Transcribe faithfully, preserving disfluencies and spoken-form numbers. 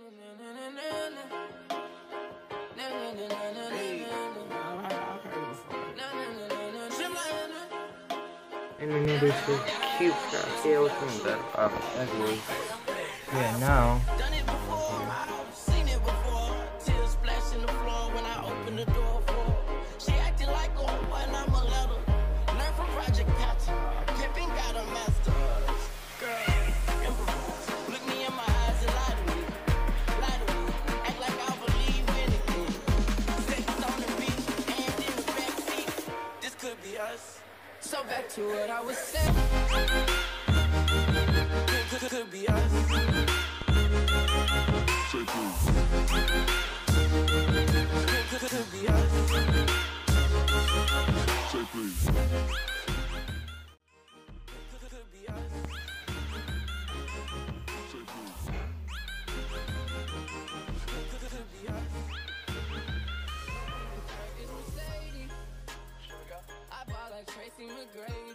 And we need this cute stuff. Yeah, what's from that? Oh, ugly. Yeah, now. So back to what I was saying. Could, could, could be us. Say please. Could, could, could be us. Say please. Could, could be us. Say please. Could, could be us. It's Mercedes. I bought like Tracy McGrady.